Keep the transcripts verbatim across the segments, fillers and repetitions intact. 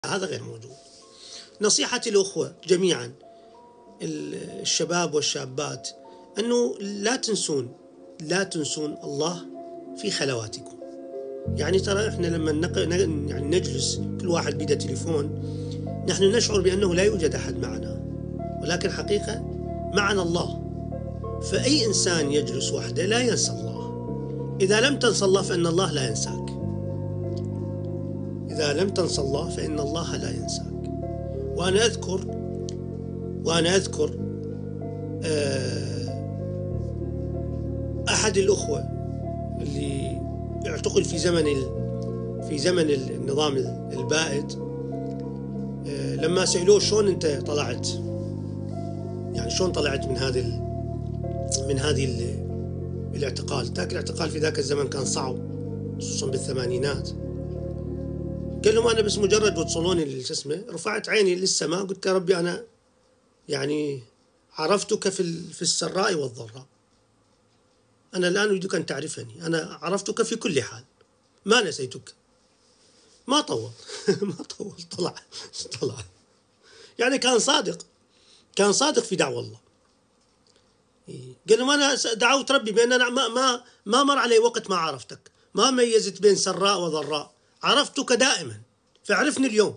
هذا غير موجود. نصيحتي الأخوة جميعا الشباب والشابات أنه لا تنسون لا تنسون الله في خلواتكم. يعني ترى إحنا لما نق... يعني نجلس كل واحد بيده تليفون، نحن نشعر بأنه لا يوجد أحد معنا، ولكن حقيقة معنا الله. فأي إنسان يجلس وحده لا ينسى الله. إذا لم تنسى الله فإن الله لا ينساك. إذا لم تنسى الله فإن الله لا ينساك. وأنا أذكر وأنا أذكر أحد الأخوة اللي اعتقل في زمن في زمن النظام البائد، لما سألوه شلون أنت طلعت، يعني شلون طلعت من هذه من هذه الاعتقال. ذاك الاعتقال في ذاك الزمن كان صعب، خصوصا بالثمانينات. قال لهم أنا بس مجرد وصلوني للجسمة رفعت عيني للسماء، قلت يا ربي أنا يعني عرفتك في في السراء والضراء، أنا الآن أريدك أن تعرفني، أنا عرفتك في كل حال، ما نسيتك. ما طول ما طول طلع طلع يعني كان صادق كان صادق في دعوة الله. قال لهم أنا دعوت ربي بأن أنا ما ما ما مر علي وقت ما عرفتك، ما ميزت بين سراء وضراء، عرفتك دائما فاعرفني اليوم.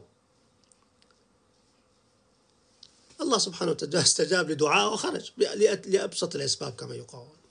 الله سبحانه وتعالى استجاب لدعاءه وخرج لأبسط الأسباب كما يقال.